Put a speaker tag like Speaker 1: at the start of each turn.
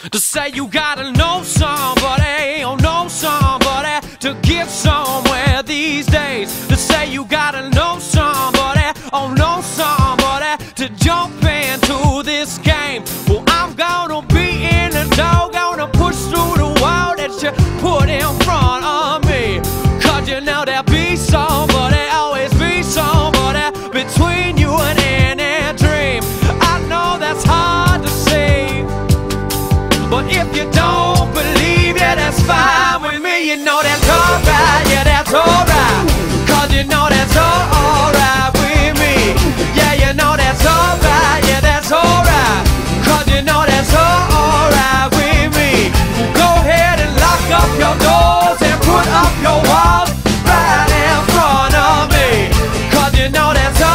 Speaker 1: To say you gotta know somebody, or know somebody to get somewhere these days. To say you gotta know somebody, or know somebody to jump into this game. Well, I'm gonna be in the door, gonna push through the wall that you put in front of me. Cause you know there'll be somebody, always be somebody between you and any dream. I know that's hard to say, but if you don't believe, yeah, that's fine with me. You know that's alright, yeah, that's alright. Cause you know that's alright with me. Yeah, you know that's alright, yeah, that's alright. Cause you know that's alright with me. Go ahead and lock up your doors and put up your walls right in front of me. Cause you know that's